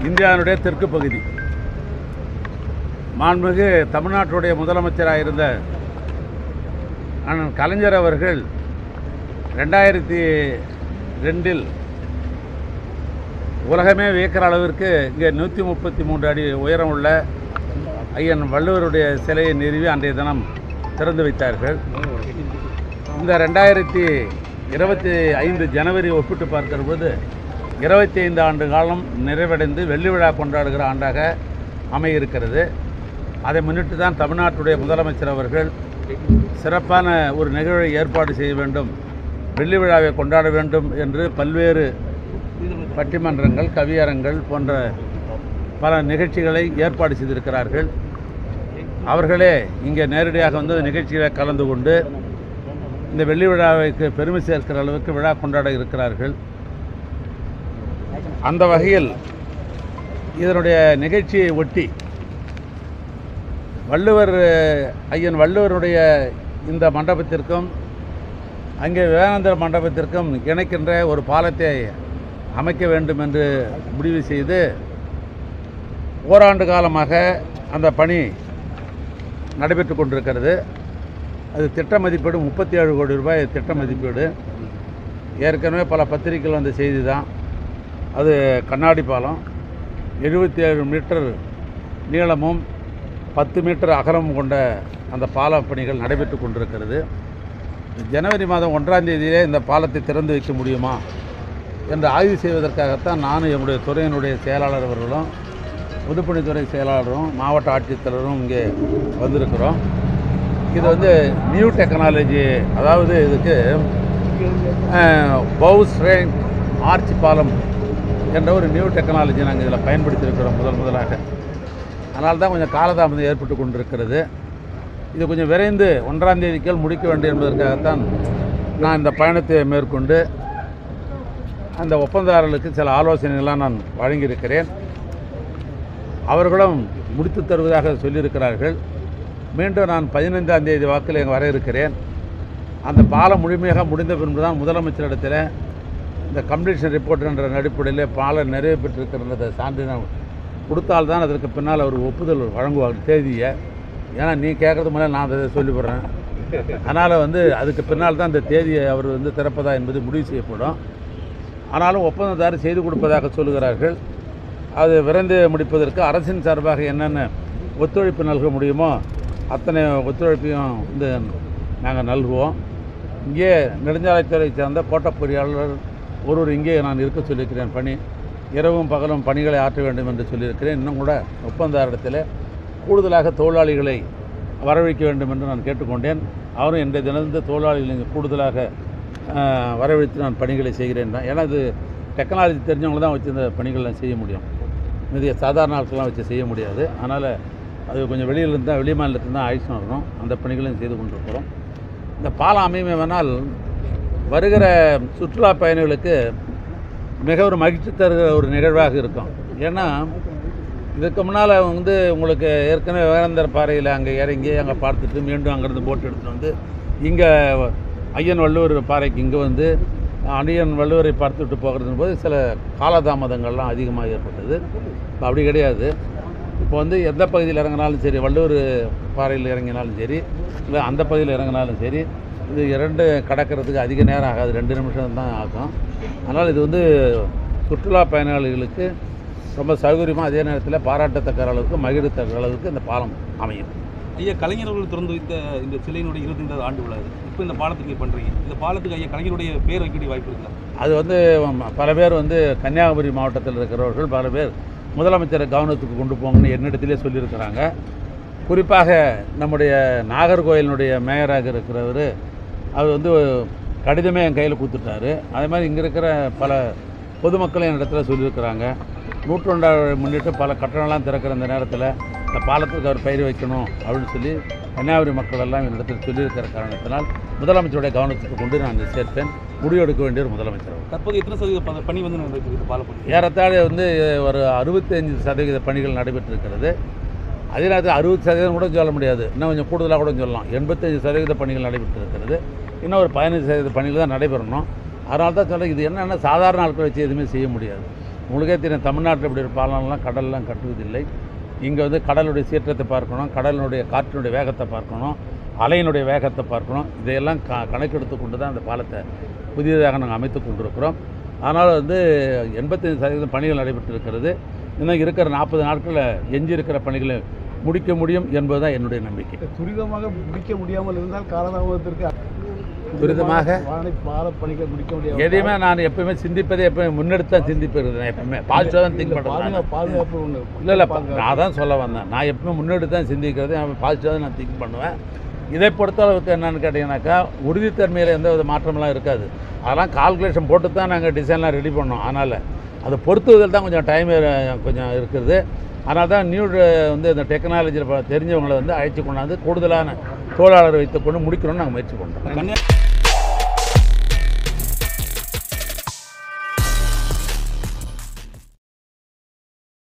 இந்தியாவினுடைய தெற்கு பகுதி. மாண்புமிகு தமிழ்நாட்டுடைய முதலமைச்சராக இருந்த அண்ணன் கலைஞர் அவர்கள் 2002 உலகமே வியக்கிற அளவிற்கு இங்கே 133 அடி உயரம் உள்ள ஐயன் வள்ளுவருடைய சிலையை நிறுவி அன்றைய தினம் திறந்து வைத்தார்கள். இந்த 2025 ஜனவரி ஒப்பிட்டு பார்க்கிற போது 25 ஆண்டு காலம் நிறைவடைந்து வெள்ளி விழா கொண்டாடுகிற ஆண்டாக அமையிருக்கிறது. அதை முன்னிட்டு தான் தமிழ்நாட்டுடைய முதலமைச்சர் அவர்கள் சிறப்பான ஒரு நிகழ்வை ஏற்பாடு செய்ய வேண்டும், வெள்ளி விழாவை கொண்டாட வேண்டும் என்று பல்வேறு பட்டிமன்றங்கள், கவியரங்கள் போன்ற பல நிகழ்ச்சிகளை ஏற்பாடு செய்திருக்கிறார்கள். அவர்களே இங்கே நேரடியாக வந்து நிகழ்ச்சிகளை கலந்து கொண்டு இந்த வெள்ளி விழாவுக்கு பெருமை சேர்க்கிற அளவுக்கு விழா கொண்டாட இருக்கிறார்கள். அந்த வகையில் இதனுடைய நிகழ்ச்சியை ஒட்டி ஐயன் வள்ளுவருடைய இந்த மண்டபத்திற்கும் அங்கே விவேகானந்தர் மண்டபத்திற்கும் இணைக்கின்ற ஒரு பாலத்தை அமைக்க வேண்டும் என்று முடிவு செய்து ஓராண்டு காலமாக அந்த பணி நடைபெற்று கொண்டிருக்கிறது. அது திட்ட மதிப்பீடு 37 கோடி ரூபாய் திட்ட மதிப்பீடு. ஏற்கனவே பல பத்திரிகைகள் வந்த செய்தி தான். அது கண்ணாடி பாலம், 77 மீட்டர் நீளமும் 10 மீட்டர் அகலமும் கொண்ட அந்த பால பணிகள் நடைபெற்று கொண்டிருக்கிறது. ஜனவரி மாதம் 1ஆம் தேதியிலே இந்த பாலத்தை திறந்து வைக்க முடியுமா என்று ஆய்வு செய்வதற்காகத்தான் நானும் என்னுடைய துறையினுடைய செயலாளர் அவர்களும் பொதுப்பணித்துறை செயலாளரும் மாவட்ட ஆட்சித்தலைவரும் இங்கே வந்திருக்கிறோம். இது வந்து நியூ டெக்னாலஜி, அதாவது இதுக்கு பவுஸ் ரெயின் ஆர்ச் பாலம் என்ற ஒரு நியூ டெக்னாலஜி நாங்கள் இதில் பயன்படுத்தியிருக்கிறோம் முதலாக. அதனால தான் கொஞ்சம் காலதாமதம் ஏற்பட்டு கொண்டிருக்கிறது. இது கொஞ்சம் விரைந்து 1ஆம் தேதிக்குள் முடிக்க வேண்டும் என்பதற்காகத்தான் நான் இந்த பயணத்தை மேற்கொண்டு அந்த ஒப்பந்ததாரர்களுக்கு சில ஆலோசனைகள்லாம் நான் வழங்கியிருக்கிறேன். அவர்களும் முடித்து தருவதாக சொல்லியிருக்கிறார்கள். மீண்டும் நான் 15ஆம் தேதி வாக்கில் வர இருக்கிறேன். அந்த பாலம் முழுமையாக முடிந்த பின்பு தான் முதலமைச்சரிடத்தில் இந்த கம்ப்ளீஷன் ரிப்போர்ட் என்ற அடிப்படையில் பாலம் நிறைவு பெற்றிருக்கிற சான்றிதழ் கொடுத்தால்தான் அதற்கு பின்னால் அவர் ஒப்புதல் வழங்குவார் தேதியை. ஏன்னா நீ கேட்குறது முன்னாடி நான் அதை சொல்லிவிடுறேன். அதனால் வந்து அதுக்கு பின்னால் தான் இந்த தேதியை அவர் வந்து திறப்பதா என்பது முடிவு செய்யப்படும். ஆனாலும் ஒப்பந்ததாரர் செய்து கொடுப்பதாக சொல்லுகிறார்கள். அது விரைந்து முடிப்பதற்கு அரசின் சார்பாக என்னென்ன ஒத்துழைப்பு நல்க முடியுமோ அத்தனை ஒத்துழைப்பையும் வந்து நாங்கள் நல்குவோம். இங்கே நெடுஞ்சாலைத்துறை சேர்ந்த கோட்ட பொறியாளர் ஒருவர் இங்கே நான் இருக்க சொல்லியிருக்கிறேன். பணி இரவும் பகலும் பணிகளை ஆற்ற வேண்டும் என்று சொல்லியிருக்கிறேன். இன்னும் கூட ஒப்பந்ததாரத்தில் கூடுதலாக தொழிலாளிகளை வரவழைக்க வேண்டும் என்று நான் கேட்டுக்கொண்டேன். அவரும் இன்றைய தினந்து தொழிலாளிகள் இங்கே கூடுதலாக வரவழைத்து நான் பணிகளை செய்கிறேன் தான். ஏன்னா இது டெக்னாலஜி தெரிஞ்சவங்க தான் வச்சு இந்த பணிகள்லாம் செய்ய முடியும். இது சாதாரண ஆட்கள்லாம் வச்சு செய்ய முடியாது. அதனால் அது கொஞ்சம் வெளியிலேருந்து தான், வெளி மாநிலத்தில் தான் ஆயுஷம் வரணும். அந்த பணிகளையும் செய்து கொண்டிருக்கிறோம். இந்த பாலம் அமைமை வேணால் வருகிற சுற்றுலா பயணிகளுக்கு மிக ஒரு மகிழ்ச்சி தருகிற ஒரு நிகழ்வாக இருக்கும். ஏன்னா இதுக்கு முன்னால் வந்து உங்களுக்கு ஏற்கனவே விவேகானந்தர் பாறையில் அங்கே இறங்கி அங்கே பார்த்துட்டு மீண்டும் அங்கேருந்து போட்டு எடுத்துகிட்டு வந்து இங்கே ஐயன் வள்ளுவர் பாறைக்கு இங்கே வந்து ஐயன் வள்ளுவரை பார்த்துட்டு போகிறது போது சில காலதாமதங்கள்லாம் அதிகமாக ஏற்பட்டது. இப்போ அப்படி கிடையாது. இப்போ வந்து எந்த பகுதியில் இறங்கினாலும் சரி, வள்ளுவர் பாறையில் இறங்கினாலும் சரி, இல்லை அந்த பகுதியில் இறங்கினாலும் சரி, இது 2 கடக்கிறதுக்கு அதிக நேரம் ஆகாது, 2 நிமிஷம் தான் ஆகும். அதனால் இது வந்து சுற்றுலா பயணிகளுக்கு ரொம்ப சௌகரியமாக, அதே நேரத்தில் பாராட்டத்தக்க அளவுக்கு, மகிழத்தக்க அளவுக்கு இந்த பாலம் அமையும். ஐயா, கலைஞர்கள் திறந்து வைத்த இந்த சிலையினுடைய 25வது ஆண்டு விழா, இப்போ இந்த பாலத்துக்கு நீங்கள் பண்ணுறீங்க. இந்த பாலத்துக்கு ஐயா கலைஞருடைய பேர் வைக்கக்கூடிய வாய்ப்பு இருக்குல்ல? அது வந்து பல பேர் வந்து கன்னியாகுமரி மாவட்டத்தில் இருக்கிறவர்கள் பல பேர் முதலமைச்சரை கவனத்துக்கு கொண்டு போங்கன்னு என்னிடத்திலே சொல்லியிருக்கிறாங்க. குறிப்பாக நம்முடைய நாகர்கோயிலினுடைய மேயராக இருக்கிறவர் அவர் வந்து கடிதமே என் கையில் கொடுத்துட்டாரு. அதே மாதிரி இங்கே இருக்கிற பல பொதுமக்களும் என் இடத்துல சொல்லியிருக்கிறாங்க. 100ஆண்டு முன்னிட்டு பல கட்டணம்லாம் திறக்கிற இந்த நேரத்தில் இந்த பாலத்துக்கு அவர் பயிர் வைக்கணும் அப்படின்னு சொல்லி கன்னியாகுமரி மக்கள் எல்லாம் என்னிடத்தில் சொல்லியிருக்கிற காரணத்தினால் முதலமைச்சருடைய கவனத்துக்கு கொண்டு நான் சேர்ப்பேன். முடிவெடுக்க வேண்டிய ஒரு முதலமைச்சர். தற்போது எத்தனை சதவீத பணி வந்து நடைபெற்றது? பாலப்பணி ஏறத்தாழ வந்து ஒரு 65% பணிகள் நடைபெற்றிருக்கிறது. அதே நேரத்தில் 60% கூட சொல்ல முடியாது, இன்னும் கொஞ்சம் கூடுதலாக கூட சொல்லலாம். 85% பணிகள் நடைபெற்றிருக்கிறது. இன்னும் ஒரு 15% பணிகள் தான் நடைபெறணும். அதனால தான் சொல்ல, இது என்னென்னா சாதாரண ஆட்களை வச்சு எதுவுமே செய்ய முடியாது. உங்களுக்கே தெரியும், தமிழ்நாட்டில் இப்படி ஒரு பாலம்லாம் கடல்லாம் கட்டுவதில்லை. இங்கே வந்து கடலுடைய சீற்றத்தை பார்க்கணும், கடலினுடைய காற்றினுடைய வேகத்தை பார்க்கணும், அலையினுடைய வேகத்தை பார்க்கணும். இதையெல்லாம் கணக்கெடுத்து கொண்டு தான் அந்த பாலத்தை புதியதாக நாங்கள் அமைத்து கொண்டிருக்கிறோம். ஆனால் வந்து 85% பணிகள் நடைபெற்று இருக்கிறது. இன்னும் இருக்கிற 40 நாட்களில் எஞ்சி இருக்கிற பணிகளை முடிக்க முடியும் என்பதுதான் என்னுடைய நம்பிக்கை. துரிதமாக முடிக்க முடியாமல் இருந்தால் காலதாமதத்திற்கு துரிதமாக பால பணிகள் முடிக்க முடியாது. எதையுமே நான் எப்பவுமே சிந்திப்பதே எப்பவுமே முன்னெடுத்து தான் சிந்திப்பது. நான் எப்பவுமே பாசிட்டிவாக தான் திங்க் பண்ணுவேன். பாதுகாப்பு ஒன்று இல்லை நான் தான் சொல்ல வந்தேன். நான் எப்பவுமே முன்னெடுத்து தான் சிந்திக்கிறது. பாசிட்டிவாக நான் திங்க் பண்ணுவேன். இதை பொறுத்தளவுக்கு என்னென்னு கேட்டிங்கனாக்கா, உறுதித்தன்மையில் எந்த வித மாற்றமெல்லாம் இருக்காது. அதெல்லாம் கால்குலேஷன் போட்டு தான் நாங்கள் டிசைன்லாம் ரெடி பண்ணோம். அதனால் அதை பொறுத்துவதில் தான் கொஞ்சம் டைம் கொஞ்சம் இருக்குது. அதனால தான் வந்து இந்த டெக்னாலஜியில் தெரிஞ்சவங்களை வந்து அழைச்சி கொண்டாந்து கூடுதலான தொழிலாளர் வைத்துக்கொண்டு முடிக்கணும்னு நாங்கள் முயற்சி பண்ணுறோம்.